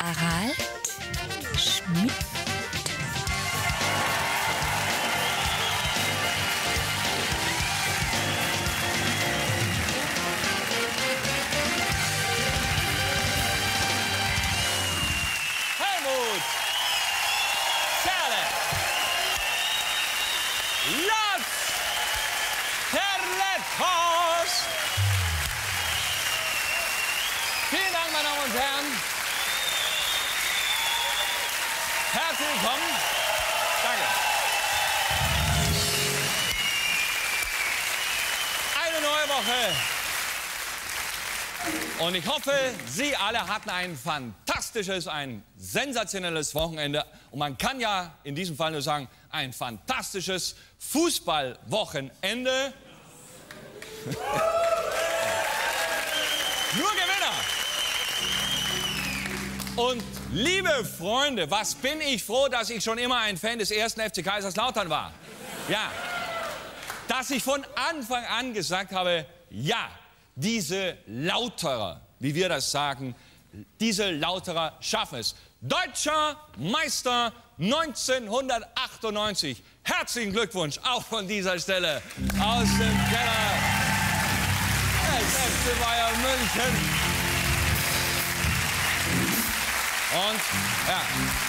Harald Schmidt. Helmut Zerle. Lars Herlethorst. Vielen Dank, meine Damen und Herren. Herzlich willkommen. Danke. Eine neue Woche. Und ich hoffe, Sie alle hatten ein fantastisches, ein sensationelles Wochenende. Und man kann ja in diesem Fall nur sagen, ein fantastisches Fußballwochenende. Nur Gewinner. Und liebe Freunde, was bin ich froh, dass ich schon immer ein Fan des 1. FC Kaiserslautern war. Ja, dass ich von Anfang an gesagt habe, ja, diese Lauterer, wie wir das sagen, diese Lauterer schaffen es. Deutscher Meister 1998. Herzlichen Glückwunsch auch von dieser Stelle aus dem Keller des FC Bayern München. Und ja,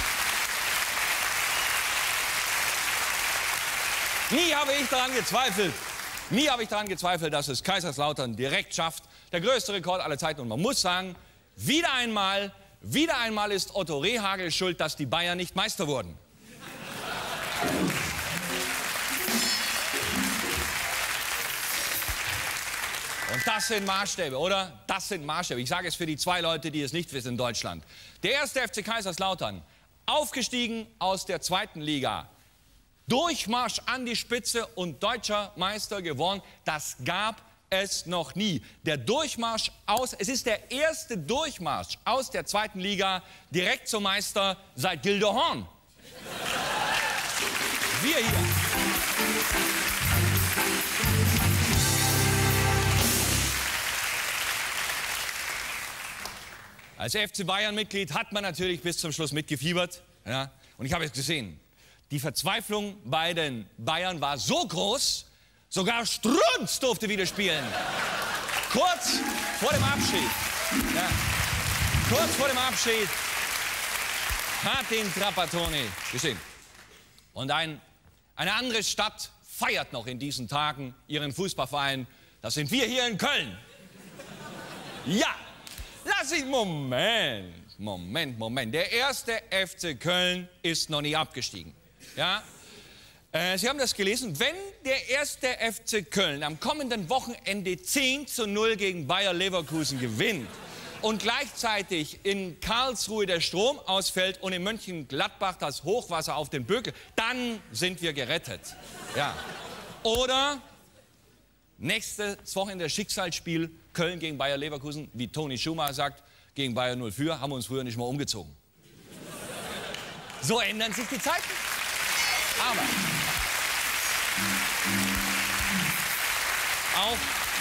nie habe ich daran gezweifelt, dass es Kaiserslautern direkt schafft. Der größte Rekord aller Zeiten. Und man muss sagen, wieder einmal ist Otto Rehhagel schuld, dass die Bayern nicht Meister wurden. Und das sind Maßstäbe, oder? Das sind Maßstäbe. Ich sage es für die zwei Leute, die es nicht wissen in Deutschland. Der 1. FC Kaiserslautern, aufgestiegen aus der 2. Liga, Durchmarsch an die Spitze und deutscher Meister geworden, das gab es noch nie. Es ist der erste Durchmarsch aus der 2. Liga direkt zum Meister seit Gildo Horn. Wir hier. Als FC Bayern-Mitglied hat man natürlich bis zum Schluss mitgefiebert. Ja? Und ich habe es gesehen. Die Verzweiflung bei den Bayern war so groß, sogar Strunz durfte wieder spielen. Kurz vor dem Abschied. Ja, kurz vor dem Abschied hat den Trapattoni gesehen. Und eine andere Stadt feiert noch in diesen Tagen ihren Fußballverein. Das sind wir hier in Köln. Ja, Moment. Der 1. FC Köln ist noch nie abgestiegen. Ja? Sie haben das gelesen. Wenn der 1. FC Köln am kommenden Wochenende 10:0 gegen Bayer Leverkusen gewinnt und gleichzeitig in Karlsruhe der Strom ausfällt und in Mönchengladbach das Hochwasser auf den Bökel, dann sind wir gerettet. Ja. Oder nächstes Wochenende das Schicksalsspiel Köln gegen Bayer Leverkusen, wie Toni Schumacher sagt, gegen Bayer 04, haben wir uns früher nicht mal umgezogen. So ändern sich die Zeiten. Aber auch,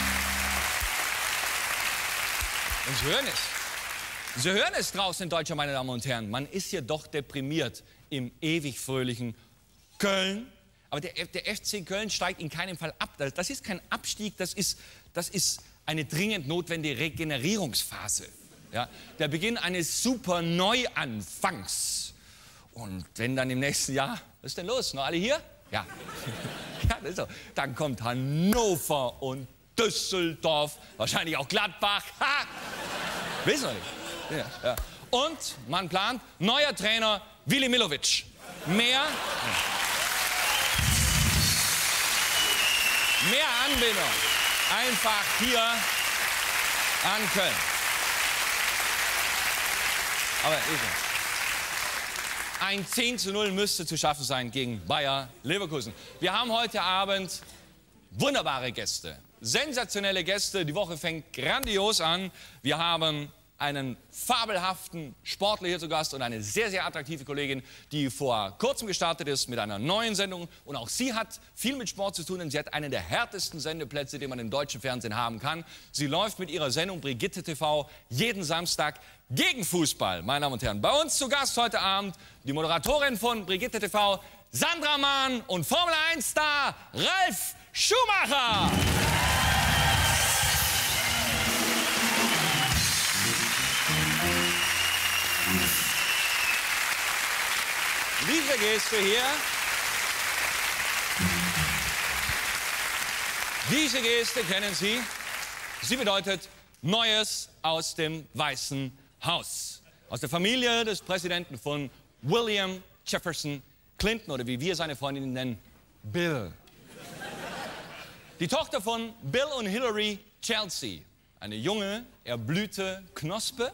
und Sie hören es draußen in Deutschland, meine Damen und Herren, man ist hier doch deprimiert im ewig fröhlichen Köln. Aber der FC Köln steigt in keinem Fall ab. Das ist kein Abstieg, das ist eine dringend notwendige Regenerierungsphase. Ja? Der Beginn eines super Neuanfangs. Und wenn dann im nächsten Jahr, was ist denn los? Noch alle hier? Ja. Ja, das ist so. Dann kommt Hannover und Düsseldorf, wahrscheinlich auch Gladbach. Ha! Wissen wir nicht. Ja. Und man plant, neuer Trainer Willi Milovic. Mehr Anbindung. Einfach hier an Köln. Aber ein 10:0 müsste zu schaffen sein gegen Bayer Leverkusen. Wir haben heute Abend wunderbare Gäste, sensationelle Gäste. Die Woche fängt grandios an. Wir haben einen fabelhaften Sportler hier zu Gast und eine sehr, sehr attraktive Kollegin, die vor kurzem gestartet ist mit einer neuen Sendung. Und auch sie hat viel mit Sport zu tun, denn sie hat einen der härtesten Sendeplätze, den man im deutschen Fernsehen haben kann. Sie läuft mit ihrer Sendung Brigitte TV jeden Samstag gegen Fußball. Meine Damen und Herren, bei uns zu Gast heute Abend die Moderatorin von Brigitte TV, Sandra Mahn, und Formel-1-Star Ralf Schumacher. Diese Geste hier, diese Geste kennen Sie. Sie bedeutet Neues aus dem Weißen Haus. Aus der Familie des Präsidenten von William Jefferson Clinton, oder wie wir seine Freundin nennen, Bill. Die Tochter von Bill und Hillary Chelsea, eine junge, erblühte Knospe.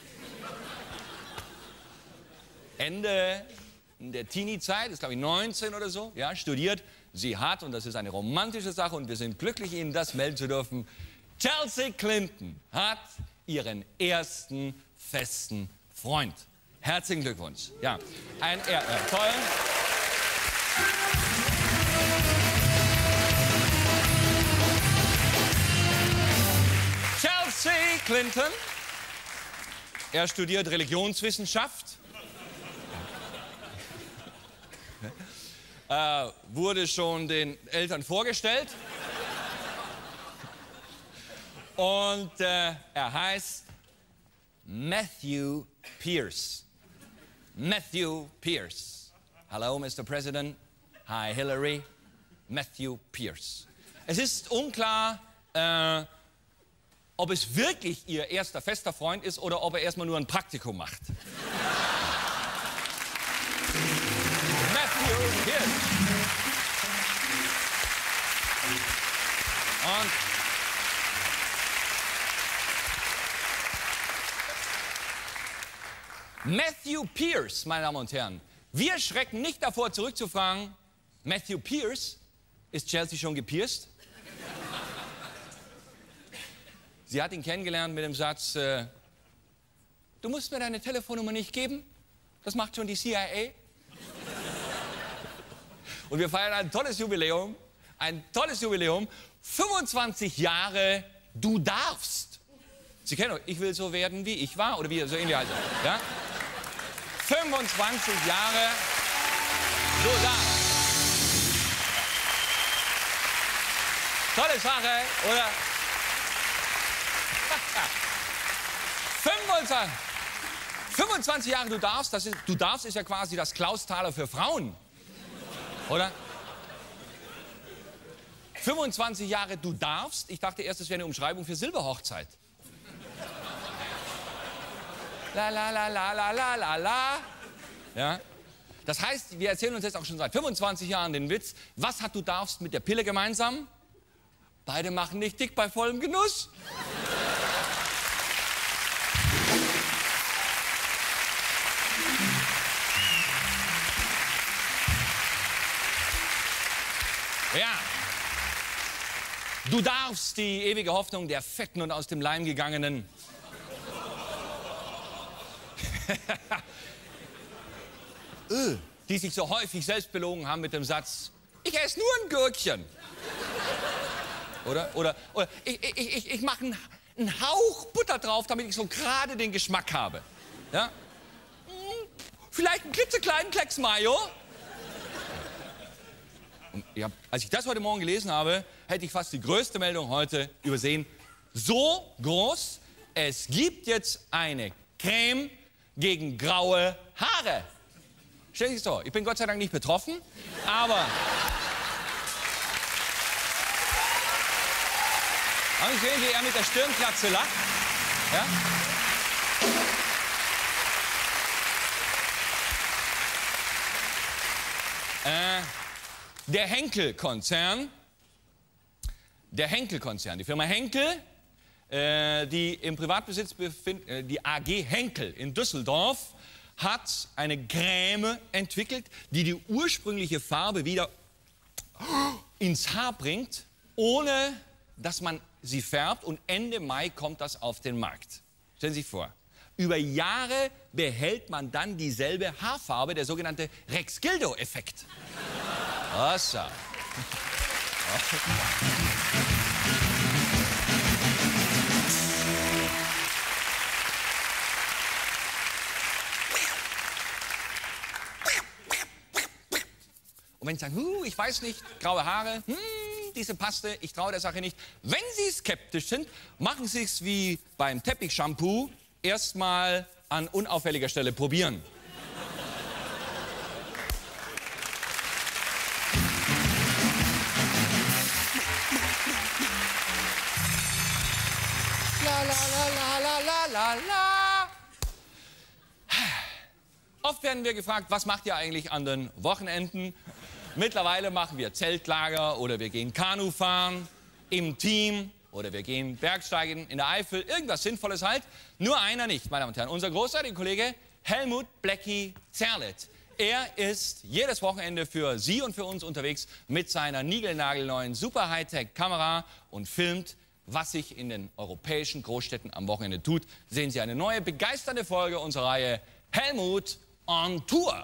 Ende der Teenie-Zeit, ist glaube ich 19 oder so, ja, studiert. Sie hat, und das ist eine romantische Sache und wir sind glücklich, Ihnen das melden zu dürfen, Chelsea Clinton hat ihren festen Freund. Herzlichen Glückwunsch. Ja, toll. Chelsea Clinton, er studiert Religionswissenschaft. Wurde schon den Eltern vorgestellt. Und er heißt Matthew Pierce. Matthew Pierce. Hello, Mr. President. Hi, Hillary. Matthew Pierce. Es ist unklar, ob es wirklich ihr erster fester Freund ist oder ob er erstmal nur ein Praktikum macht. Matthew Pierce. Und Matthew Pierce, meine Damen und Herren. Wir schrecken nicht davor, zurückzufragen, Matthew Pierce, ist Chelsea schon gepierst? Sie hat ihn kennengelernt mit dem Satz, du musst mir deine Telefonnummer nicht geben, das macht schon die CIA. Und wir feiern ein tolles Jubiläum, 25 Jahre, du darfst. Sie kennen euch, ich will so werden, wie ich war, oder wie, so ähnlich also, ja? 25 Jahre, du darfst. Tolle Sache, oder? 25 Jahre, du darfst, du darfst ist ja quasi das Klaus-Thaler für Frauen, oder? 25 Jahre, du darfst. Ich dachte erst, das wäre eine Umschreibung für Silberhochzeit. La la la la la la la la. Ja? Das heißt, wir erzählen uns jetzt auch schon seit 25 Jahren den Witz, was hat du darfst mit der Pille gemeinsam? Beide machen dich dick bei vollem Genuss. Ja. Du darfst die ewige Hoffnung der fetten und aus dem Leim gegangenen die sich so häufig selbst belogen haben mit dem Satz, ich esse nur ein Gürkchen. Oder ich mache einen Hauch Butter drauf, damit ich so gerade den Geschmack habe. Ja? Vielleicht einen klitzekleinen Klecks Mayo. Und ja, als ich das heute Morgen gelesen habe, hätte ich fast die größte Meldung heute übersehen. So groß, es gibt jetzt eine Creme gegen graue Haare. Stell dich vor, ich bin Gott sei Dank nicht betroffen, aber haben Sie gesehen, wie er mit der Stirnklatze lacht? Ja? Der Henkel-Konzern, die Firma Henkel, die im Privatbesitz befindet, die AG Henkel in Düsseldorf, hat eine Creme entwickelt, die die ursprüngliche Farbe wieder ins Haar bringt, ohne dass man sie färbt. Und Ende Mai kommt das auf den Markt. Stellen Sie sich vor, über Jahre behält man dann dieselbe Haarfarbe, der sogenannte Rex-Gildo-Effekt. Was? Und wenn Sie sagen, ich weiß nicht, graue Haare, diese Paste, ich traue der Sache nicht. Wenn Sie skeptisch sind, machen Sie es wie beim Teppichshampoo, erstmal an unauffälliger Stelle probieren. La la la la la la la la. Oft werden wir gefragt, was macht ihr eigentlich an den Wochenenden? Mittlerweile machen wir Zeltlager oder wir gehen Kanu fahren im Team oder wir gehen Bergsteigen in der Eifel. Irgendwas Sinnvolles halt. Nur einer nicht, meine Damen und Herren. Unser großartiger Kollege Helmut Blackie Zerlett. Er ist jedes Wochenende für Sie und für uns unterwegs mit seiner niegelnagelneuen super Hightech-Kamera und filmt, was sich in den europäischen Großstädten am Wochenende tut. Sehen Sie eine neue, begeisternde Folge unserer Reihe Helmut on Tour.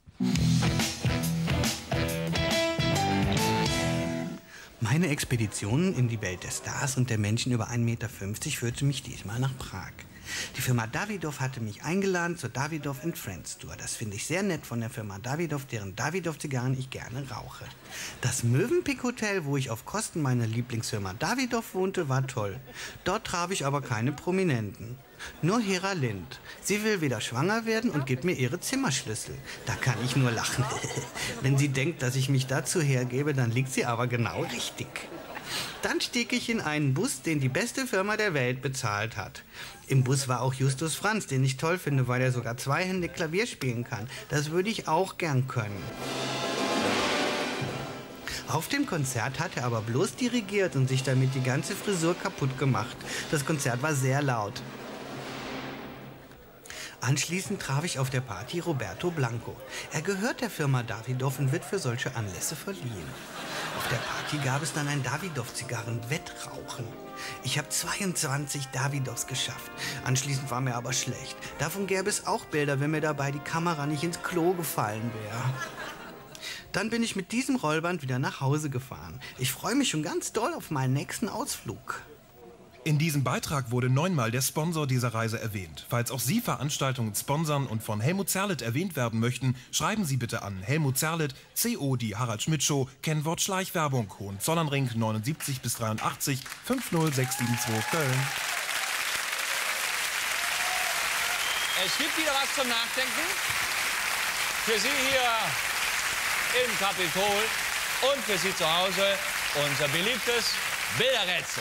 Meine Expedition in die Welt der Stars und der Menschen über 1,50 Meter führte mich diesmal nach Prag. Die Firma Davidoff hatte mich eingeladen zur Davidoff & Friends Tour. Das finde ich sehr nett von der Firma Davidoff, deren Davidoff-Zigarren ich gerne rauche. Das Mövenpick Hotel, wo ich auf Kosten meiner Lieblingsfirma Davidoff wohnte, war toll. Dort traf ich aber keine Prominenten. Nur Hera Lind. Sie will wieder schwanger werden und gibt mir ihre Zimmerschlüssel. Da kann ich nur lachen. Wenn sie denkt, dass ich mich dazu hergebe, dann liegt sie aber genau richtig. Dann stieg ich in einen Bus, den die beste Firma der Welt bezahlt hat. Im Bus war auch Justus Franz, den ich toll finde, weil er sogar zweihändig Klavier spielen kann. Das würde ich auch gern können. Auf dem Konzert hat er aber bloß dirigiert und sich damit die ganze Frisur kaputt gemacht. Das Konzert war sehr laut. Anschließend traf ich auf der Party Roberto Blanco. Er gehört der Firma Davidoff und wird für solche Anlässe verliehen. Auf der Party gab es dann ein Davidoff-Zigarren-Wettrauchen. Ich habe 22 Davidoffs geschafft. Anschließend war mir aber schlecht. Davon gäbe es auch Bilder, wenn mir dabei die Kamera nicht ins Klo gefallen wäre. Dann bin ich mit diesem Rollband wieder nach Hause gefahren. Ich freue mich schon ganz doll auf meinen nächsten Ausflug. In diesem Beitrag wurde 9-mal der Sponsor dieser Reise erwähnt. Falls auch Sie Veranstaltungen sponsern und von Helmut Zerlett erwähnt werden möchten, schreiben Sie bitte an Helmut Zerlett, CO, die Harald Schmidt Show, Kennwort Schleichwerbung, Hohenzollernring 79 bis 83 50672 Köln. Es gibt wieder was zum Nachdenken. Für Sie hier im Kapitol und für Sie zu Hause unser beliebtes Bilderrätsel.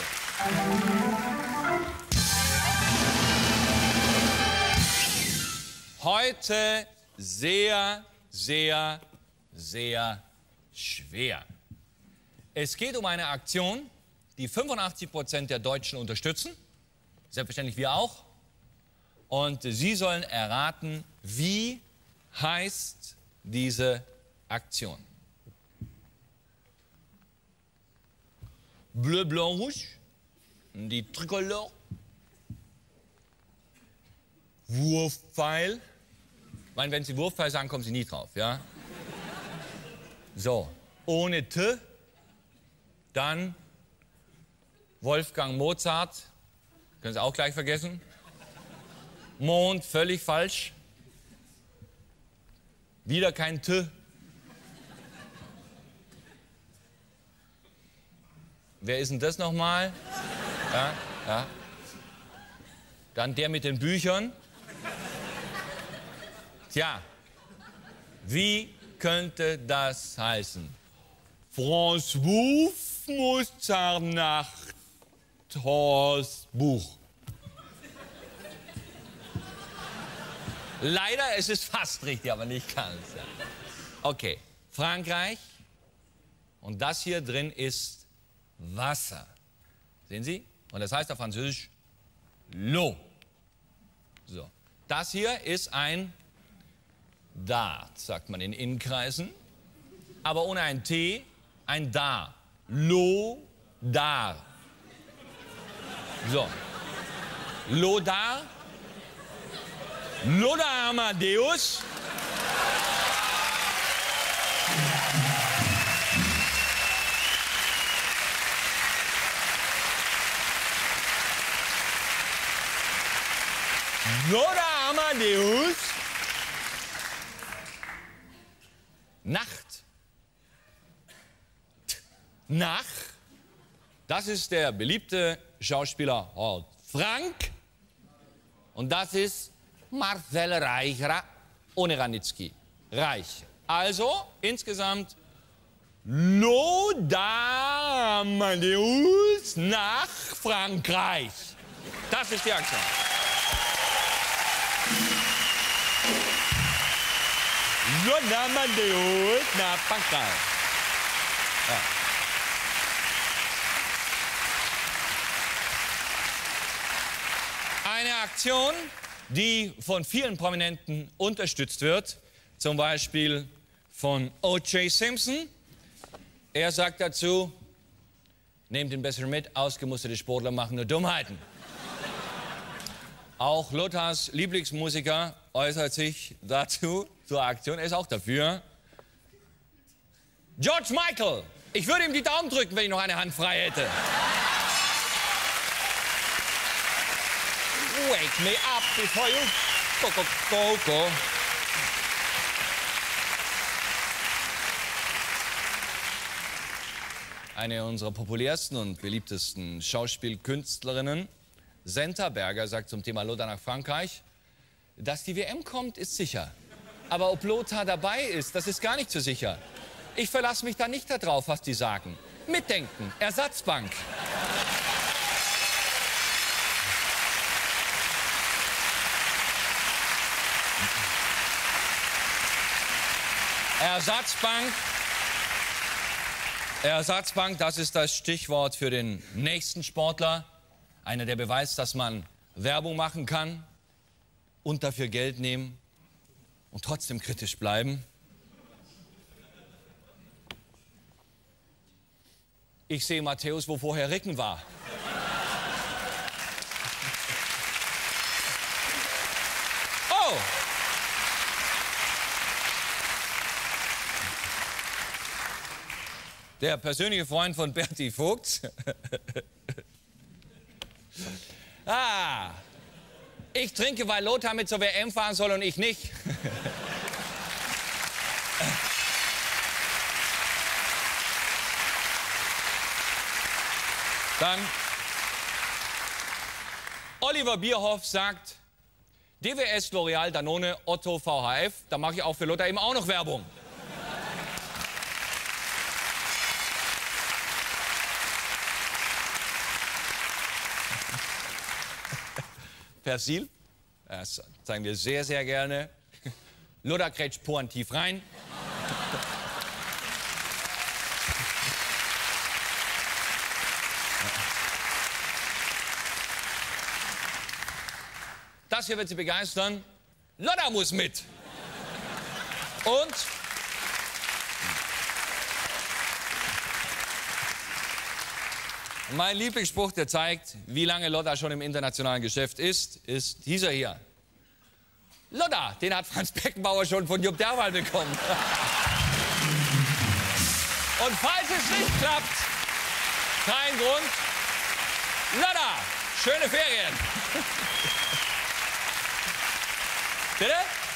Heute sehr, sehr, sehr schwer. Es geht um eine Aktion, die 85% der Deutschen unterstützen. Selbstverständlich wir auch. Und Sie sollen erraten, wie heißt diese Aktion? Bleu, Blanc, Rouge. Die Tricolore. Wurfpfeil. Ich meine, wenn Sie Wurfpfeil sagen, kommen Sie nie drauf, ja? So, ohne T, dann Wolfgang Mozart, können Sie auch gleich vergessen. Mond, völlig falsch. Wieder kein T. Wer ist denn das nochmal? Ja, ja. Dann der mit den Büchern. Tja, wie könnte das heißen? Franz Wuff Mozart Nacht Horst Buch. Leider, es ist fast richtig, aber nicht ganz. Ja. Okay, Frankreich. Und das hier drin ist Wasser. Sehen Sie? Und das heißt auf Französisch l'eau. So. Das hier ist ein Dart, sagt man in Innenkreisen. Aber ohne ein T, ein Dar. L'eau, Dar. So. L'eau, Dar Lothar Amadeus. Lothar Amadeus. Nacht. Nach. Das ist der beliebte Schauspieler Hort Frank. Und das ist Marcel Reich, ohne Ranitzky. Reich. Also insgesamt Lothar Amadeus nach Frankreich. Das ist die Aktion. Lothar Amadeus nach Frankreich. Ja. Eine Aktion, die von vielen Prominenten unterstützt wird, zum Beispiel von O.J. Simpson. Er sagt dazu, nehmt ihn besser mit, ausgemusterte Sportler machen nur Dummheiten. Auch Lothars Lieblingsmusiker äußert sich dazu, zur Aktion, er ist auch dafür. George Michael, ich würde ihm die Daumen drücken, wenn ich noch eine Hand frei hätte. Wake me up before you go, go, go, go. Eine unserer populärsten und beliebtesten Schauspielkünstlerinnen, Senta Berger, sagt zum Thema Lothar nach Frankreich, dass die WM kommt, ist sicher. Aber ob Lothar dabei ist, das ist gar nicht so sicher. Ich verlasse mich da nicht darauf, was die sagen. Mitdenken, Ersatzbank. Ersatzbank, das ist das Stichwort für den nächsten Sportler. Einer, der beweist, dass man Werbung machen kann und dafür Geld nehmen und trotzdem kritisch bleiben. Ich sehe Matthäus, wo vorher Ricken war. Oh! Der persönliche Freund von Berti Vogt. Ich trinke, weil Lothar mit zur WM fahren soll und ich nicht. Dann Oliver Bierhoff sagt, DWS, L'Oreal, Danone, Otto, VHF, da mache ich auch für Lothar eben auch noch Werbung. Persil, das zeigen wir sehr, sehr gerne. Lothar grätscht pointief rein. Das hier wird Sie begeistern. Lothar muss mit. Und mein Lieblingsspruch, der zeigt, wie lange Lothar schon im internationalen Geschäft ist dieser hier. Lothar, den hat Franz Beckenbauer schon von Jupp Derwal bekommen. Und falls es nicht klappt, kein Grund. Lothar, schöne Ferien. Bitte?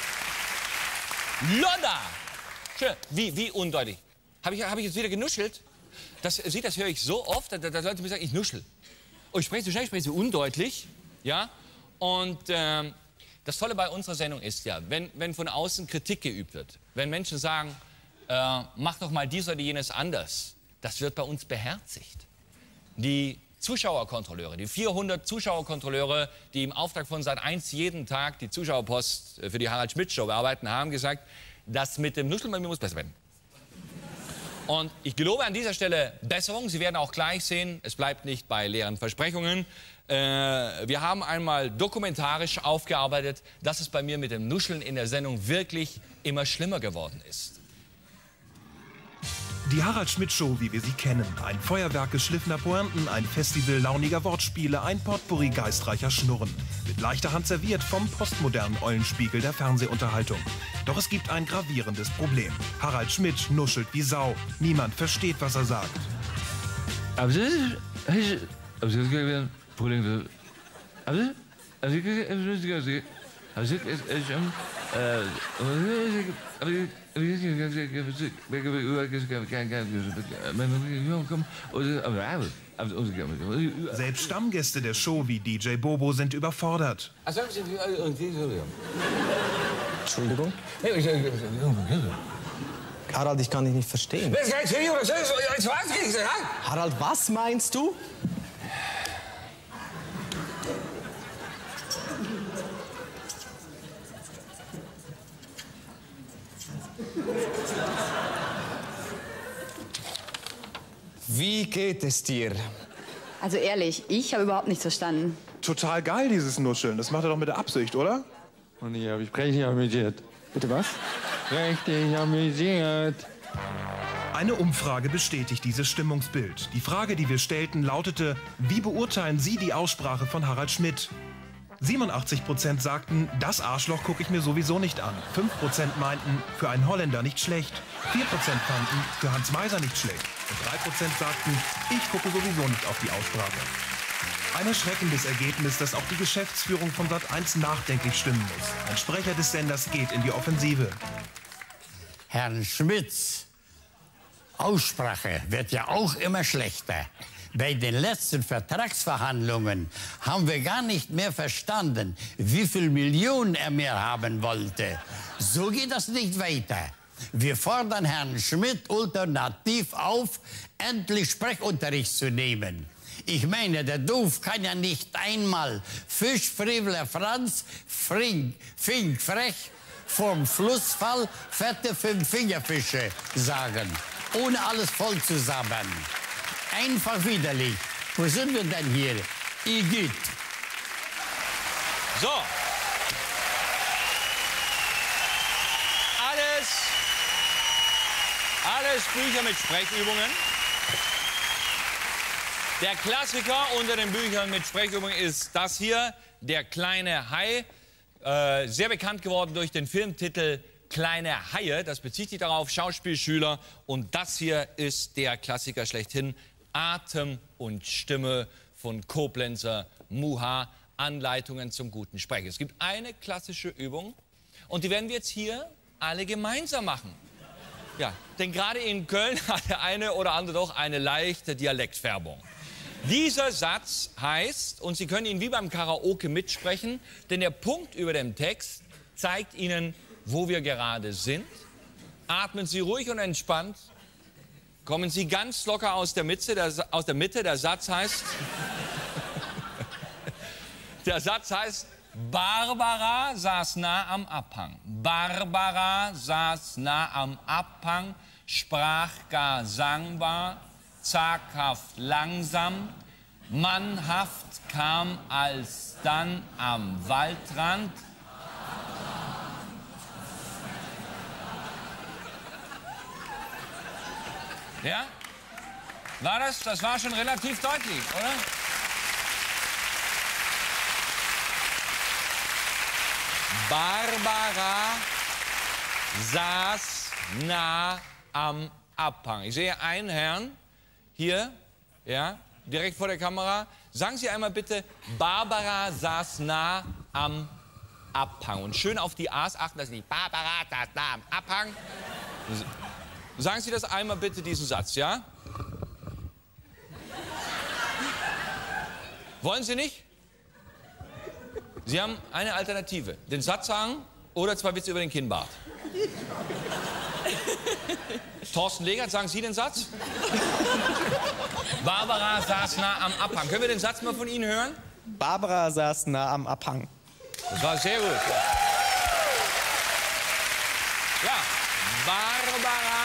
Lothar. Schön. Wie undeutlich. Hab ich jetzt wieder genuschelt? Das höre ich so oft, dass Leute mir sagen, ich nuschel. Oh, ich spreche so schnell, ich spreche so undeutlich. Ja? Und das Tolle bei unserer Sendung ist ja, wenn von außen Kritik geübt wird, wenn Menschen sagen, mach doch mal dies oder jenes anders, das wird bei uns beherzigt. Die Zuschauerkontrolleure, die 400 Zuschauerkontrolleure, die im Auftrag von Sat.1 jeden Tag die Zuschauerpost für die Harald-Schmidt-Show bearbeiten, haben gesagt, das mit dem Nuscheln bei mir muss besser werden. Und ich gelobe an dieser Stelle Besserung. Sie werden auch gleich sehen, es bleibt nicht bei leeren Versprechungen. Wir haben einmal dokumentarisch aufgearbeitet, dass es bei mir mit dem Nuscheln in der Sendung wirklich immer schlimmer geworden ist. Die Harald-Schmidt-Show, wie wir sie kennen. Ein Feuerwerk geschliffener Pointen, ein Festival launiger Wortspiele, ein Potpourri geistreicher Schnurren. Mit leichter Hand serviert vom postmodernen Eulenspiegel der Fernsehunterhaltung. Doch es gibt ein gravierendes Problem. Harald Schmidt nuschelt wie Sau. Niemand versteht, was er sagt. Aber das ist ein Problem. Selbst Stammgäste der Show wie DJ Bobo sind überfordert. Entschuldigung? Harald, ich kann dich nicht verstehen. Harald, was meinst du? Wie geht es dir? Also ehrlich, ich habe überhaupt nichts verstanden. Total geil, dieses Nuscheln. Das macht er doch mit der Absicht, oder? Und ich habe mich prächtig amüsiert. Bitte was? Prächtig amüsiert. Eine Umfrage bestätigt dieses Stimmungsbild. Die Frage, die wir stellten, lautete: Wie beurteilen Sie die Aussprache von Harald Schmidt? 87% sagten, das Arschloch gucke ich mir sowieso nicht an. 5% meinten, für einen Holländer nicht schlecht. 4% fanden, für Hans Meiser nicht schlecht. Und 3% sagten, ich gucke sowieso nicht auf die Aussprache. Ein erschreckendes Ergebnis, das auch die Geschäftsführung von Sat.1 nachdenklich stimmen muss. Ein Sprecher des Senders geht in die Offensive. Herrn Schmidts Aussprache wird ja auch immer schlechter. Bei den letzten Vertragsverhandlungen haben wir gar nicht mehr verstanden, wie viel Millionen er mehr haben wollte. So geht das nicht weiter. Wir fordern Herrn Schmidt ultimativ auf, endlich Sprechunterricht zu nehmen. Ich meine, der Doof kann ja nicht einmal Fischfrevler Franz, Fink frech, vom Flussfall fette Fünffingerfische sagen, ohne alles voll zu sabbern. Einfach widerlich. Wo sind wir denn hier? Igitt. So. Alles Bücher mit Sprechübungen. Der Klassiker unter den Büchern mit Sprechübungen ist das hier, Der kleine Hai. Sehr bekannt geworden durch den Filmtitel Kleine Haie. Das bezieht sich darauf, Schauspielschüler. Und das hier ist der Klassiker schlechthin, Atem und Stimme von Koblenzer Muha, Anleitungen zum guten Sprechen. Es gibt eine klassische Übung und die werden wir jetzt hier alle gemeinsam machen. Ja, denn gerade in Köln hat der eine oder andere doch eine leichte Dialektfärbung. Dieser Satz heißt, und Sie können ihn wie beim Karaoke mitsprechen, denn der Punkt über dem Text zeigt Ihnen, wo wir gerade sind. Atmen Sie ruhig und entspannt. Kommen Sie ganz locker aus der Mitte. Der Satz heißt... Der Satz heißt, Barbara saß nah am Abhang. Barbara saß nah am Abhang, sprach gar sangbar, zaghaft langsam, mannhaft kam alsdann am Waldrand. Ja? War das? Das war schon relativ deutlich, oder? Barbara saß nah am Abhang. Ich sehe einen Herrn hier, ja, direkt vor der Kamera. Sagen Sie einmal bitte, Barbara saß nah am Abhang. Und schön auf die A's achten, dass Sie nicht Barbara saß nah am Abhang. Sagen Sie das einmal bitte, diesen Satz, ja? Wollen Sie nicht? Sie haben eine Alternative. Den Satz sagen oder 2 Witze über den Kinnbart. Thorsten Legert, sagen Sie den Satz? Barbara saß nah am Abhang. Können wir den Satz mal von Ihnen hören? Barbara saß nah am Abhang. Das war sehr gut. Ja, Barbara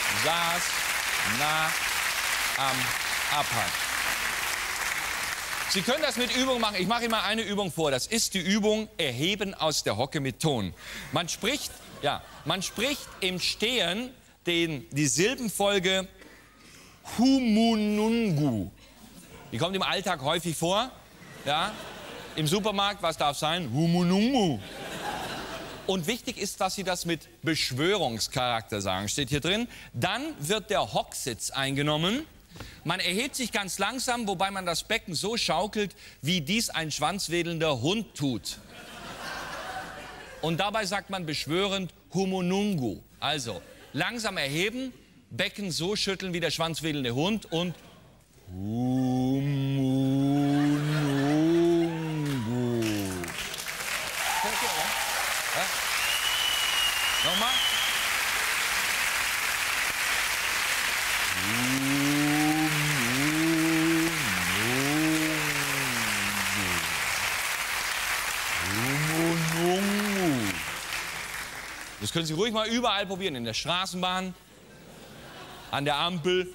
saß nah am Abhang. Sie können das mit Übung machen. Ich mache Ihnen mal eine Übung vor. Das ist die Übung Erheben aus der Hocke mit Ton. Man spricht im Stehen die Silbenfolge Humunungu. Die kommt im Alltag häufig vor. Ja? Im Supermarkt, was darf sein? Humunungu. Und wichtig ist, dass Sie das mit Beschwörungscharakter sagen. Steht hier drin. Dann wird der Hocksitz eingenommen. Man erhebt sich ganz langsam, wobei man das Becken so schaukelt, wie dies ein schwanzwedelnder Hund tut. Und dabei sagt man beschwörend Humunungu. Also langsam erheben, Becken so schütteln wie der schwanzwedelnde Hund und Humunungu. Ja? Nochmal. Das können Sie ruhig mal überall probieren. In der Straßenbahn, an der Ampel.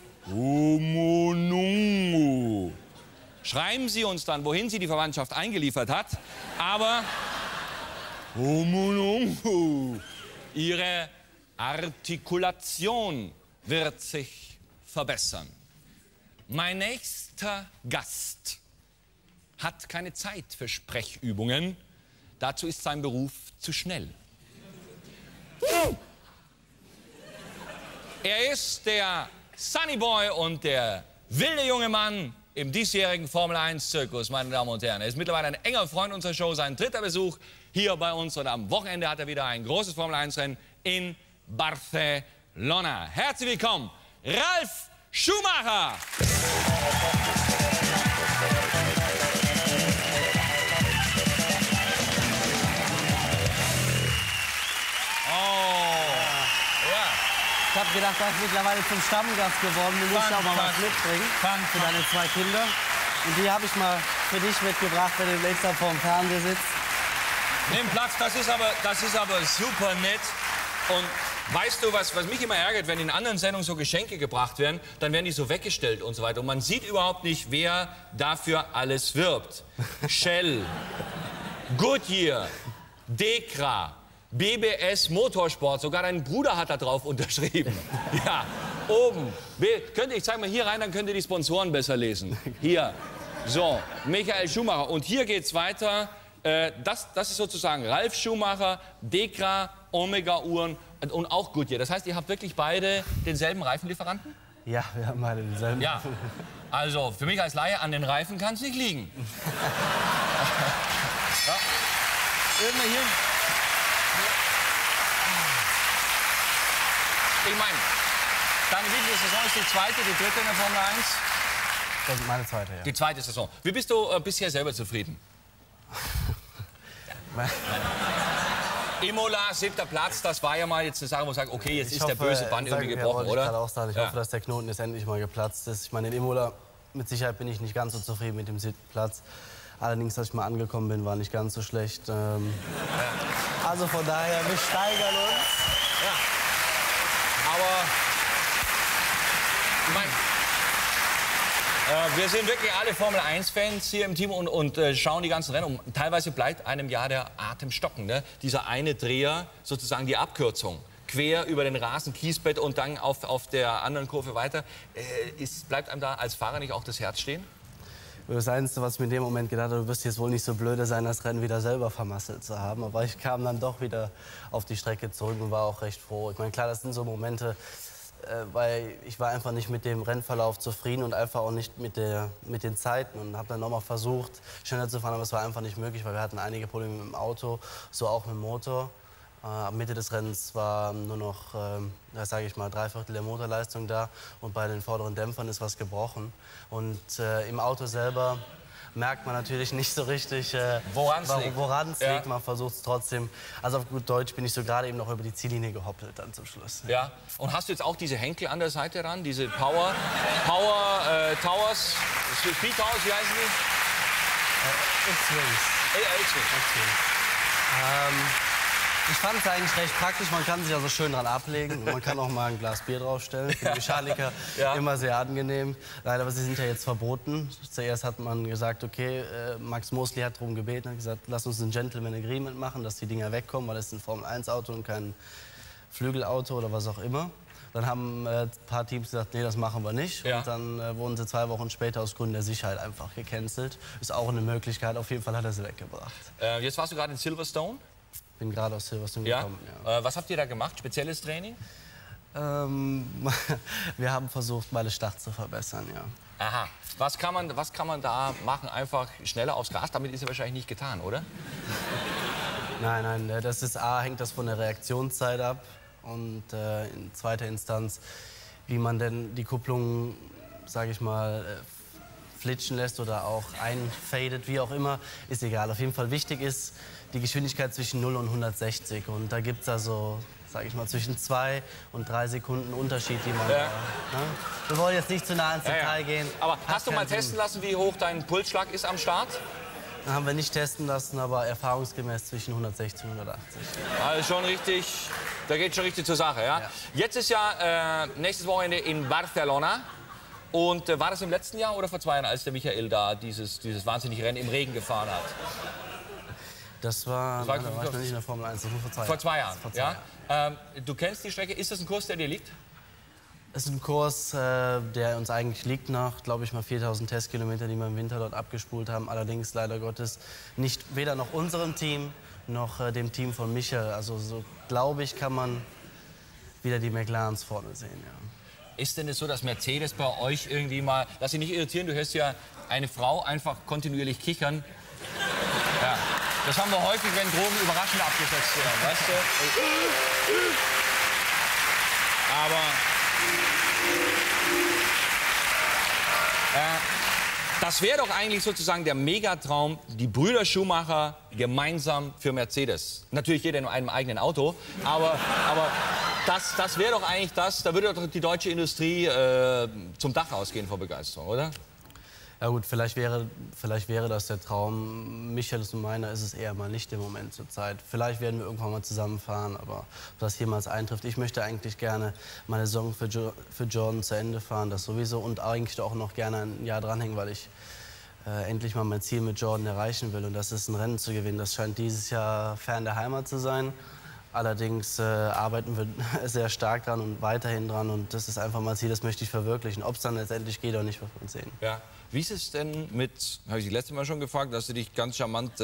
Humunungu. Schreiben Sie uns dann, wohin Sie die Verwandtschaft eingeliefert hat. Aber Humunungu. Ihre Artikulation wird sich verbessern. Mein nächster Gast hat keine Zeit für Sprechübungen. Dazu ist sein Beruf zu schnell. Er ist der Sunnyboy und der wilde junge Mann im diesjährigen Formel-1-Zirkus, meine Damen und Herren. Er ist mittlerweile ein enger Freund unserer Show, sein dritter Besuch hier bei uns. Und am Wochenende hat er wieder ein großes Formel-1-Rennen in Barcelona. Herzlich willkommen, Ralf Schumacher! Ich habe gedacht, du bist mittlerweile zum Stammgast geworden. Du musst auch mal was mitbringen für deine zwei Kinder. Und die habe ich mal für dich mitgebracht, wenn du extra vorm Fernseher sitzt. Nimm Platz, das ist aber super nett. Und weißt du, was mich immer ärgert, wenn in anderen Sendungen so Geschenke gebracht werden, dann werden die so weggestellt und so weiter. Und man sieht überhaupt nicht, wer dafür alles wirbt. Shell, Goodyear, Dekra, BBS Motorsport, sogar dein Bruder hat da drauf unterschrieben. Ja, oben. Ich zeige mal hier rein, dann könnt ihr die Sponsoren besser lesen. Hier, so, Michael Schumacher. Und hier geht's weiter. Das ist sozusagen Ralf Schumacher, Dekra, Omega-Uhren und auch Goodyear. Das heißt, ihr habt wirklich beide denselben Reifenlieferanten? Ja, wir haben beide denselben. Ja, also für mich als Laie, an den Reifen kann es nicht liegen. Ja. Irgendwie hier. Ich meine, deine wievielte Saison ist die zweite, die dritte in der Formel 1? Das ist meine zweite, ja. Die zweite Saison. Wie bist du bisher selber zufrieden? Imola, 7. Platz, das war ja mal jetzt eine Sache, wo man sagt, okay, jetzt ist der böse Band irgendwie gebrochen, oder? Ich auch sagen. Ich hoffe, dass der Knoten jetzt endlich mal geplatzt ist. Ich meine, in Imola, mit Sicherheit bin ich nicht ganz so zufrieden mit dem 7. Platz. Allerdings, als ich mal angekommen bin, war nicht ganz so schlecht. Also von daher, wir steigern uns. Ja. Aber ich meine, wir sind wirklich alle Formel-1-Fans hier im Team und schauen die ganzen Rennen. Und teilweise bleibt einem ja der Atem stocken. Ne? Dieser eine Dreher, sozusagen die Abkürzung, quer über den Rasen, Kiesbett und dann auf der anderen Kurve weiter. Bleibt einem da als Fahrer nicht auch das Herz stehen? Das Einzige, was ich mir in dem Moment gedacht habe, du wirst jetzt wohl nicht so blöde sein, das Rennen wieder selber vermasselt zu haben. Aber ich kam dann doch wieder auf die Strecke zurück und war auch recht froh. Ich meine, klar, das sind so Momente, weil ich war einfach nicht mit dem Rennverlauf zufrieden und einfach auch nicht mit den Zeiten. Und habe dann nochmal versucht, schneller zu fahren, aber es war einfach nicht möglich, weil wir hatten einige Probleme mit dem Auto, so auch mit dem Motor. Ab Mitte des Rennens war nur noch, sage ich mal, 3/4 der Motorleistung da und bei den vorderen Dämpfern ist was gebrochen. Und im Auto selber merkt man natürlich nicht so richtig, woran es liegt. Ja. Man versucht es trotzdem. Also auf gut Deutsch bin ich so gerade eben noch über die Ziellinie gehoppelt dann zum Schluss. Ja. Und hast du jetzt auch diese Henkel an der Seite ran, diese Power Towers, Speed Towers, wie heißen die? X-Wings. X-Wings. Ich fand es eigentlich recht praktisch. Man kann sich also schön dran ablegen. Und man kann auch mal ein Glas Bier draufstellen. Für die Mechaniker immer sehr angenehm. Leider, aber sie sind ja jetzt verboten. Zuerst hat man gesagt, okay, Max Mosley hat darum gebeten, hat gesagt, lass uns ein Gentleman Agreement machen, dass die Dinger wegkommen, weil es ist ein Formel-1-Auto und kein Flügelauto oder was auch immer. Dann haben ein paar Teams gesagt, nee, das machen wir nicht. Ja. Und dann wurden sie 2 Wochen später aus Gründen der Sicherheit einfach gecancelt. Ist auch eine Möglichkeit. Auf jeden Fall hat er sie weggebracht. Jetzt warst du gerade in Silverstone. Bin gerade aus Silverstone Ja? gekommen. Ja. Was habt ihr da gemacht? Spezielles Training? Wir haben versucht, meine Start zu verbessern, ja. Aha. Was kann man da machen? Einfach schneller aufs Gas? Damit ist ja wahrscheinlich nicht getan, oder? Nein, das ist hängt das von der Reaktionszeit ab. Und in zweiter Instanz, wie man denn die Kupplung, sage ich mal, flitschen lässt oder auch einfadet, wie auch immer, ist egal. Auf jeden Fall wichtig ist die Geschwindigkeit zwischen 0 und 160. Und da gibt es also, sage ich mal, zwischen 2 und 3 Sekunden Unterschied, die man... Ne? Wir wollen jetzt nicht zu nah ins Detail gehen. Aber hast du mal testen lassen, wie hoch dein Pulsschlag ist am Start? Dann haben wir nicht testen lassen, aber erfahrungsgemäß zwischen 160 und 180. Also schon richtig, da geht schon richtig zur Sache, ja? Jetzt ist ja nächstes Wochenende in Barcelona. Und war das im letzten Jahr oder vor 2 Jahren, als der Michael da dieses wahnsinnige Rennen im Regen gefahren hat? Das war ich noch nicht in der Formel 1, das war vor 2 Jahren. Vor 2 Jahren, Vor 2 Jahren. Du kennst die Strecke, ist das ein Kurs, der dir liegt? Es ist ein Kurs, der uns eigentlich liegt nach, glaube ich, mal 4000 Testkilometer, die wir im Winter dort abgespult haben. Allerdings leider Gottes nicht weder noch unserem Team noch dem Team von Michael. Also so, glaube ich, kann man wieder die McLarens vorne sehen. Ja. Ist denn es so, dass Mercedes bei euch irgendwie mal, lass dich nicht irritieren, du hörst ja eine Frau einfach kontinuierlich kichern. Ja, das haben wir häufig, wenn Drogen überraschend abgesetzt werden, weißt du? Aber das wäre doch eigentlich sozusagen der Megatraum, die Brüder Schumacher gemeinsam für Mercedes. Natürlich jeder in einem eigenen Auto, aber das wäre doch eigentlich das, da würde doch die deutsche Industrie zum Dach ausgehen vor Begeisterung, oder? Ja gut, vielleicht wäre das der Traum. Michaelis und meiner ist es eher mal nicht im Moment zur Zeit. Vielleicht werden wir irgendwann mal zusammenfahren, aber ob das jemals eintrifft. Ich möchte eigentlich gerne meine Saison für Jordan zu Ende fahren, das sowieso. Und eigentlich auch noch gerne ein Jahr dranhängen, weil ich endlich mal mein Ziel mit Jordan erreichen will. Und das ist ein Rennen zu gewinnen. Das scheint dieses Jahr fern der Heimat zu sein. Allerdings arbeiten wir sehr stark dran und weiterhin dran. Und das ist einfach mal Ziel, das möchte ich verwirklichen. Ob es dann letztendlich geht oder nicht, wird man sehen. Ja. Wie ist es denn mit, habe ich dich letztes Mal schon gefragt, dass du dich ganz charmant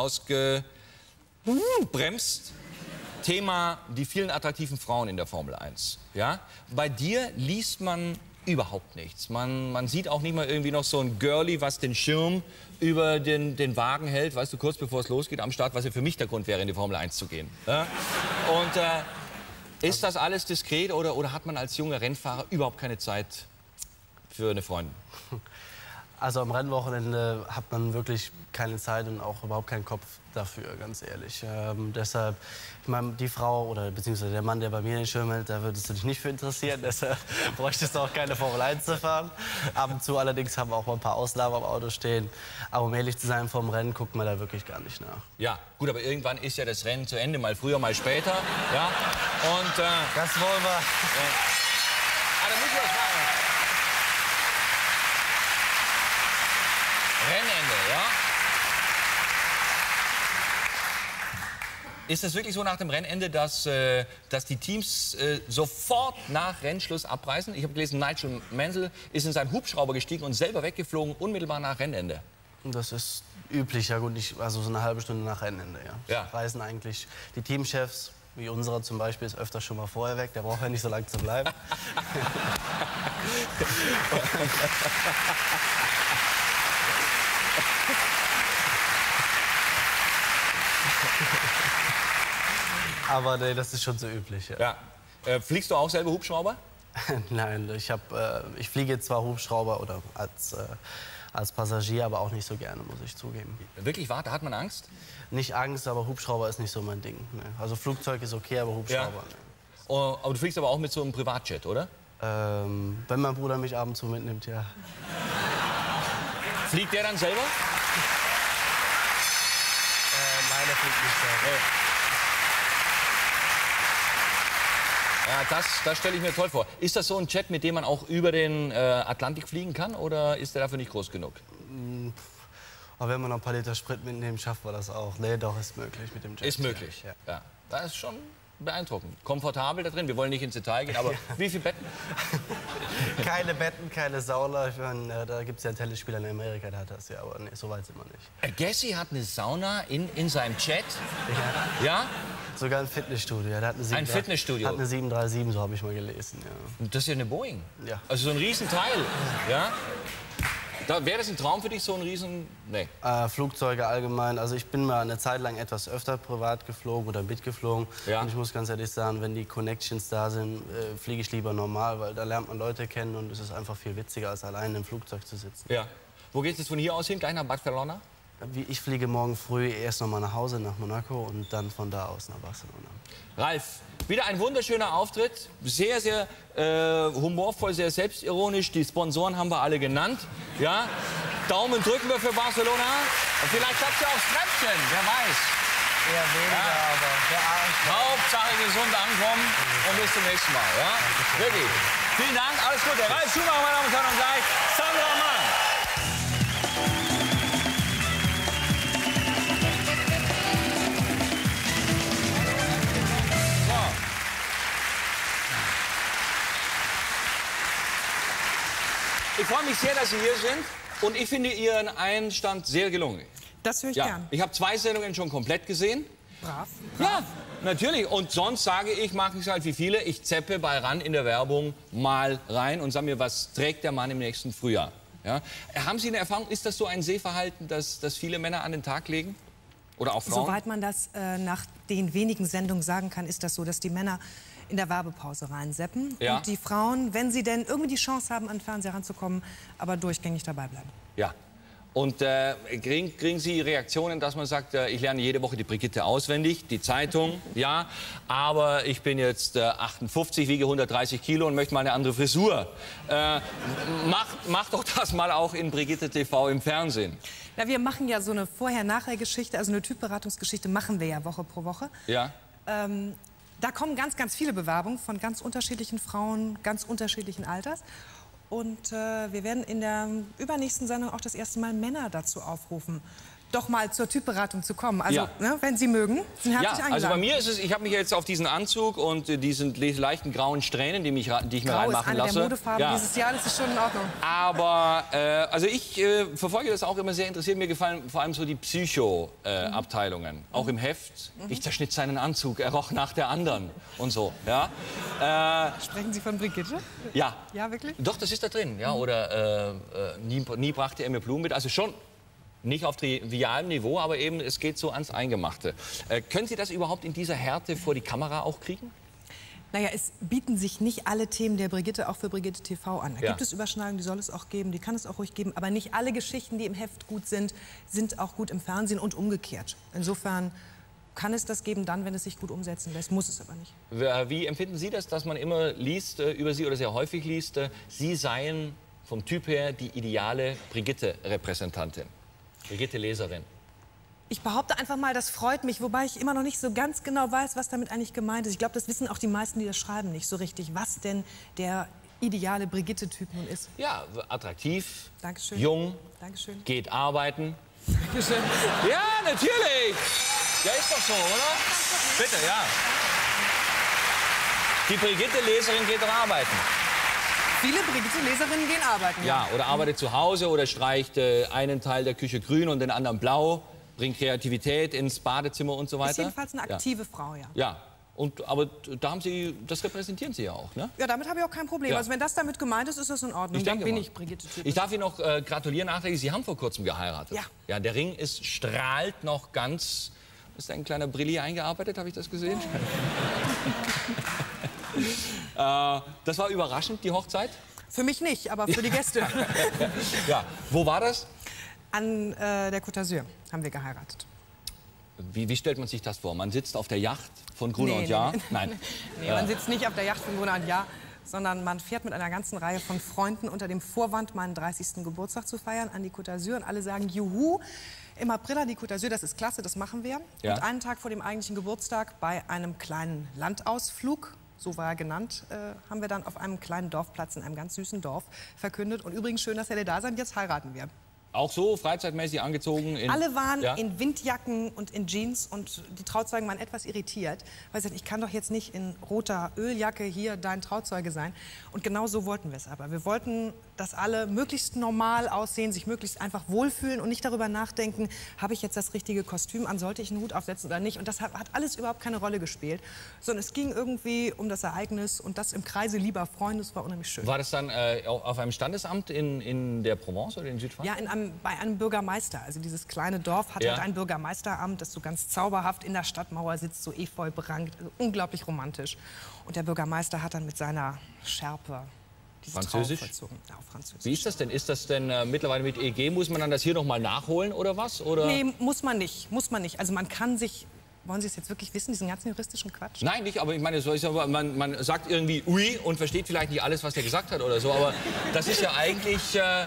rausgebremst? Thema die vielen attraktiven Frauen in der Formel 1. Ja? Bei dir liest man überhaupt nichts. Man sieht auch nicht mal irgendwie noch so ein Girlie, was den Schirm über den Wagen hält, weißt du, kurz bevor es losgeht am Start, was ja für mich der Grund wäre, in die Formel 1 zu gehen. Ja? Und ist das alles diskret oder hat man als junger Rennfahrer überhaupt keine Zeit für eine Freundin? Also am Rennwochenende hat man wirklich keine Zeit und auch überhaupt keinen Kopf dafür, ganz ehrlich. Deshalb, ich meine, die Frau oder beziehungsweise der Mann, der bei mir den Schirm hält, da würdest du dich nicht für interessieren. Deshalb bräuchtest du auch keine Formel 1 zu fahren. Ab und zu allerdings haben wir auch mal ein paar Auslaber am Auto stehen. Aber um ehrlich zu sein, vom Rennen guckt man da wirklich gar nicht nach. Ja, gut, aber irgendwann ist ja das Rennen zu Ende, mal früher, mal später. Ja? Und, das wollen wir. Da muss ich was sagen. Rennende, ja? Ist es wirklich so nach dem Rennende, dass die Teams sofort nach Rennschluss abreißen? Ich habe gelesen, Nigel Mansell ist in seinen Hubschrauber gestiegen und selber weggeflogen, unmittelbar nach Rennende. Das ist üblich, ja gut, also so eine halbe Stunde nach Rennende, ja. Ja. Reisen eigentlich die Teamchefs, wie unserer zum Beispiel, ist öfter schon mal vorher weg. Der braucht ja nicht so lange zu bleiben. Aber nee, das ist schon so üblich. Ja. Ja. Fliegst du auch selber Hubschrauber? Nein, ich fliege zwar Hubschrauber oder als Passagier, aber auch nicht so gerne, muss ich zugeben. Wirklich wahr? Da hat man Angst? Nicht Angst, aber Hubschrauber ist nicht so mein Ding. Ne. Also Flugzeug ist okay, aber Hubschrauber. Ja. Ne. Aber du fliegst aber auch mit so einem Privatjet, oder? Wenn mein Bruder mich ab und zu mitnimmt, ja. Fliegt der dann selber? Nein, der fliegt nicht selber. Ja, das stelle ich mir toll vor. Ist das so ein Jet, mit dem man auch über den Atlantik fliegen kann, oder ist der dafür nicht groß genug? Aber wenn man noch ein paar Liter Sprit mitnehmen, schafft man das auch. Nee, doch, ist möglich mit dem Jet. Ist möglich, ja. ja. Das ist schon beeindruckend. Komfortabel da drin, wir wollen nicht ins Detail gehen, aber wie viele Betten? Keine Betten, keine Sauna. Ich meine, da gibt es ja einen Tennisspieler in Amerika, der hat das ja, aber nee, so weit sind wir nicht. Gassi hat eine Sauna in seinem Jet? Ja? Sogar ein Fitnessstudio. Ja, der hat eine Ein Fitnessstudio? Hat eine 737, so habe ich mal gelesen. Ja. Und das ist ja eine Boeing? Ja. Also so ein Riesenteil, ja? Wäre das ein Traum für dich, so ein Riesen... Nee. Flugzeuge allgemein. Also ich bin mal eine Zeit lang etwas öfter privat geflogen oder mitgeflogen. Ja. Und ich muss ganz ehrlich sagen, wenn die Connections da sind, fliege ich lieber normal, weil da lernt man Leute kennen und es ist einfach viel witziger, als allein im Flugzeug zu sitzen. Ja. Wo geht es jetzt von hier aus hin? Gleich nach Barcelona? Ich fliege morgen früh erst noch mal nach Hause, nach Monaco und dann von da aus nach Barcelona. Ralf, wieder ein wunderschöner Auftritt. Sehr, sehr humorvoll, sehr selbstironisch. Die Sponsoren haben wir alle genannt. Ja? Daumen drücken wir für Barcelona. Und vielleicht klappt ja aufs Treppchen, wer weiß. Eher weniger, aber der Arsch. Hauptsache gesund ankommen und bis zum nächsten Mal. Ja? Wirklich. Vielen Dank, alles Gute. Ralf Schumacher, meine Damen und Herren, und gleich Sandra Mann. Ich freue mich sehr, dass Sie hier sind und ich finde Ihren Einstand sehr gelungen. Das höre ich gern. Ich habe 2 Sendungen schon komplett gesehen. Brav. Ja, natürlich. Und sonst sage ich, mache ich es halt wie viele. Ich zeppe bei RAN in der Werbung mal rein und sage mir, was trägt der Mann im nächsten Frühjahr. Ja? Haben Sie eine Erfahrung, ist das so ein Sehverhalten, das viele Männer an den Tag legen? Oder auch Frauen? Soweit man das nach den wenigen Sendungen sagen kann, ist das so, dass die Männer in der Werbepause reinseppen. Ja. Und die Frauen, wenn sie denn irgendwie die Chance haben, an den Fernseher ranzukommen, aber durchgängig dabei bleiben. Ja. Und kriegen Sie Reaktionen, dass man sagt, ich lerne jede Woche die Brigitte auswendig, die Zeitung, ja, aber ich bin jetzt 58, wiege 130 Kilo und möchte mal eine andere Frisur. Mach doch das mal auch in Brigitte TV im Fernsehen. Na, wir machen ja so eine Vorher-Nachher-Geschichte, also eine Typberatungsgeschichte machen wir ja Woche pro Woche. Ja. Da kommen ganz, ganz viele Bewerbungen von ganz unterschiedlichen Frauen, ganz unterschiedlichen Alters. Und wir werden in der übernächsten Sendung auch das erste Mal Männer dazu aufrufen, doch mal zur Typberatung zu kommen. Also, Ja. ne, wenn Sie mögen, sind herzlich eingeladen. Also bei mir ist es, ich habe mich jetzt auf diesen Anzug und diesen leichten grauen Strähnen, die ich mir Grau ist reinmachen eine lasse. der Modefarben dieses Jahr, das ist schon in Ordnung. Aber also ich verfolge das auch immer sehr interessiert. Mir gefallen vor allem so die Psycho-Abteilungen. Auch im Heft. Ich zerschnitt seinen Anzug, er roch nach der anderen und so. Ja? Sprechen Sie von Brigitte? Ja. Ja, wirklich? Doch, das ist da drin. Ja? Oder nie brachte er mir Blumen mit. Also schon nicht auf trivialem Niveau, aber eben es geht so ans Eingemachte. Können Sie das überhaupt in dieser Härte vor die Kamera auch kriegen? Naja, es bieten sich nicht alle Themen der Brigitte auch für Brigitte TV an. Da Ja. gibt es Überschneidungen, die soll es auch geben, die kann es auch ruhig geben. Aber nicht alle Geschichten, die im Heft gut sind, sind auch gut im Fernsehen und umgekehrt. Insofern kann es das geben dann, wenn es sich gut umsetzen lässt, muss es aber nicht. Wie empfinden Sie das, dass man immer liest über Sie oder sehr häufig liest, Sie seien vom Typ her die ideale Brigitte-Repräsentantin, Brigitte-Leserin? Ich behaupte einfach mal, das freut mich, wobei ich immer noch nicht so ganz genau weiß, was damit eigentlich gemeint ist. Ich glaube, das wissen auch die meisten, die das schreiben, nicht so richtig, was denn der ideale Brigitte-Typ nun ist. Ja, attraktiv, Dankeschön. jung, Dankeschön. geht arbeiten. Dankeschön. Ja, natürlich. Ja, ist doch so, oder? Bitte, ja. Die Brigitte-Leserin geht doch arbeiten. Viele Brigitte-Leserinnen gehen arbeiten. Ja, oder arbeitet zu Hause oder streicht einen Teil der Küche grün und den anderen blau, bringt Kreativität ins Badezimmer und so weiter. Ist jedenfalls eine aktive Frau, ja. Ja, aber da haben Sie, das repräsentieren Sie ja auch, ne? Ja, damit habe ich auch kein Problem. Ja. Also wenn das damit gemeint ist, ist das in Ordnung. Ich denke Dann bin mal. ich Brigitte-Typ. Ich darf Ihnen noch gratulieren nachträglich. Sie haben vor kurzem geheiratet. Ja. Ja, der Ring strahlt noch ganz. Ist ein kleiner Brilli eingearbeitet, habe ich das gesehen? Das war überraschend, die Hochzeit? Für mich nicht, aber für die Gäste. Ja. Wo war das? An der Côte d'Azur haben wir geheiratet. Wie stellt man sich das vor? Man sitzt auf der Yacht von Gruner und Jahr? Nein. Nee, man sitzt nicht auf der Yacht von Gruner und Jahr, sondern man fährt mit einer ganzen Reihe von Freunden unter dem Vorwand, meinen 30. Geburtstag zu feiern, an die Côte d'Azur. Und alle sagen, juhu, im April an die Côte d'Azur, das ist klasse, das machen wir. Ja. Und einen Tag vor dem eigentlichen Geburtstag bei einem kleinen Landausflug so war er genannt, haben wir dann auf einem kleinen Dorfplatz in einem ganz süßen Dorf verkündet. Und übrigens schön, dass ihr da seid, jetzt heiraten wir. Auch so freizeitmäßig angezogen? Alle waren in Windjacken und in Jeans und die Trauzeugen waren etwas irritiert. Weil sie sagten, ich kann doch jetzt nicht in roter Öljacke hier dein Trauzeuge sein. Und genau so wollten wir es aber. Wir wollten, dass alle möglichst normal aussehen, sich möglichst einfach wohlfühlen und nicht darüber nachdenken, habe ich jetzt das richtige Kostüm an, sollte ich einen Hut aufsetzen oder nicht. Und das hat alles überhaupt keine Rolle gespielt. Sondern es ging irgendwie um das Ereignis und das im Kreise lieber Freunde. Das war unheimlich schön. War das dann auf einem Standesamt in der Provence oder in Südfrankreich? Ja, bei einem Bürgermeister. Also dieses kleine Dorf hat halt ein Bürgermeisteramt, das so ganz zauberhaft in der Stadtmauer sitzt, so efeu berankt, also unglaublich romantisch. Und der Bürgermeister hat dann mit seiner Schärpe diese Trauung vollzogen. Ja, auf Französisch. Wie ist das denn? Ist das denn mittlerweile mit EG, muss man dann das hier noch mal nachholen oder was? Oder? Nee, muss man nicht. Also man kann sich... Wollen Sie es jetzt wirklich wissen, diesen ganzen juristischen Quatsch? Nein, nicht, aber ich meine, man sagt irgendwie ui und versteht vielleicht nicht alles, was der gesagt hat oder so, aber das ist ja eigentlich...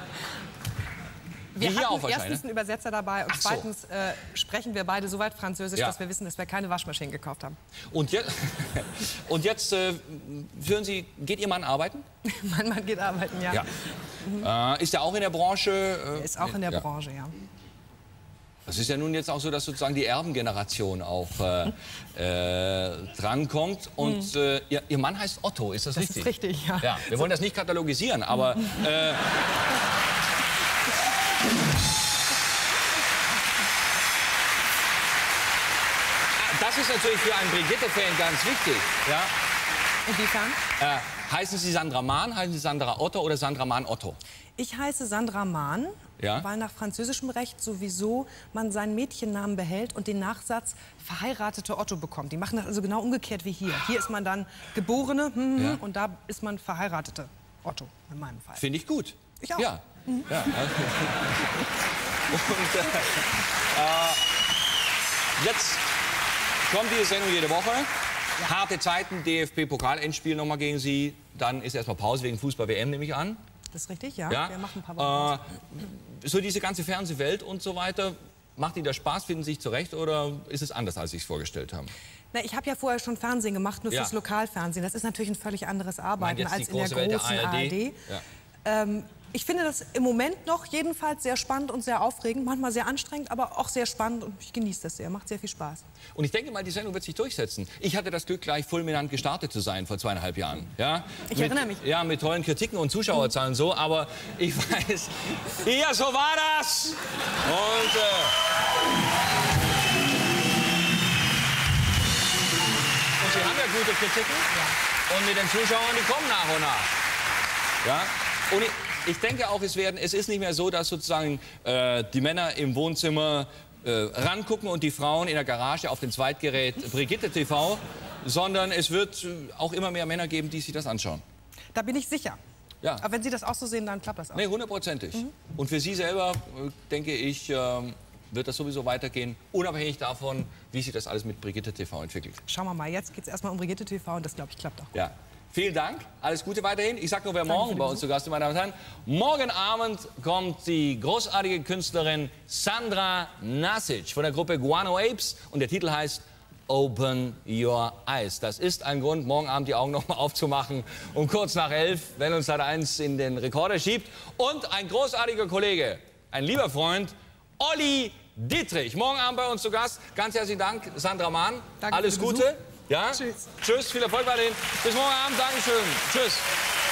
Wir hatten erstens einen Übersetzer dabei und zweitens sprechen wir beide so weit Französisch, dass wir wissen, dass wir keine Waschmaschinen gekauft haben. Und jetzt führen Sie, geht Ihr Mann arbeiten? Mein Mann geht arbeiten, ja. Ist er auch in der Branche? Er ist auch in der Branche, ja. Das ist ja nun jetzt auch so, dass sozusagen die Erbengeneration auch drankommt. Und Ihr Mann heißt Otto, ist das richtig? Das ist richtig, ja. Ja, wir wollen das nicht katalogisieren, aber... Das ist natürlich für einen Brigitte-Fan ganz wichtig. Ja? Inwiefern? Heißen Sie Sandra Mahn, heißen Sie Sandra Otto oder Sandra Mahn Otto? Ich heiße Sandra Mahn, weil nach französischem Recht sowieso man seinen Mädchennamen behält und den Nachsatz verheiratete Otto bekommt. Die machen das also genau umgekehrt wie hier. Hier ist man dann Geborene und da ist man verheiratete Otto, in meinem Fall. Finde ich gut. Ich auch. Ja. Ja. Jetzt kommt diese Sendung jede Woche. Harte Zeiten, DFB-Pokal-Endspiel nochmal gegen Sie. Dann ist erstmal Pause wegen Fußball-WM, nehme ich an. Das ist richtig, ja. Wir machen ein paar Wochen. So diese ganze Fernsehwelt und so weiter, macht Ihnen das Spaß, finden Sie sich zurecht oder ist es anders, als Sie es vorgestellt haben? Na, ich habe ja vorher schon Fernsehen gemacht, nur fürs Lokalfernsehen. Das ist natürlich ein völlig anderes Arbeiten als in der großen ARD. Ja. Ich finde das im Moment noch jedenfalls sehr spannend und sehr aufregend, manchmal sehr anstrengend, aber auch sehr spannend und ich genieße das sehr, macht sehr viel Spaß. Und ich denke mal, die Sendung wird sich durchsetzen. Ich hatte das Glück, gleich fulminant gestartet zu sein vor 2,5 Jahren. Ja? Ich erinnere mich. Ja, mit tollen Kritiken und Zuschauerzahlen und so, aber ich weiß, ja, so war das. Und Sie haben ja gute Kritiken und mit den Zuschauern, die kommen nach und nach. Ja? Und ich denke auch, es ist nicht mehr so, dass sozusagen die Männer im Wohnzimmer rangucken und die Frauen in der Garage auf dem Zweitgerät Brigitte TV, sondern es wird auch immer mehr Männer geben, die sich das anschauen. Da bin ich sicher. Ja. Aber wenn Sie das auch so sehen, dann klappt das auch. Nee, 100%. Und für Sie selber, denke ich, wird das sowieso weitergehen, unabhängig davon, wie sich das alles mit Brigitte TV entwickelt. Schauen wir mal, jetzt geht es erstmal um Brigitte TV und das, glaube ich, klappt auch gut. Ja. Vielen Dank, alles Gute weiterhin. Ich sage nur, wer morgen bei uns zu Gast ist, meine Damen und Herren. Morgen Abend kommt die großartige Künstlerin Sandra Nasic von der Gruppe Guano Apes und der Titel heißt Open Your Eyes. Das ist ein Grund, morgen Abend die Augen noch mal aufzumachen um kurz nach 11, wenn uns Sat.1 in den Rekorder schiebt. Und ein großartiger Kollege, ein lieber Freund, Olli Dittrich. Morgen Abend bei uns zu Gast. Ganz herzlichen Dank, Sandra Mahn. Danke alles Gute. Ja? Tschüss. Tschüss, viel Erfolg weiterhin. Bis morgen Abend. Dankeschön. Tschüss.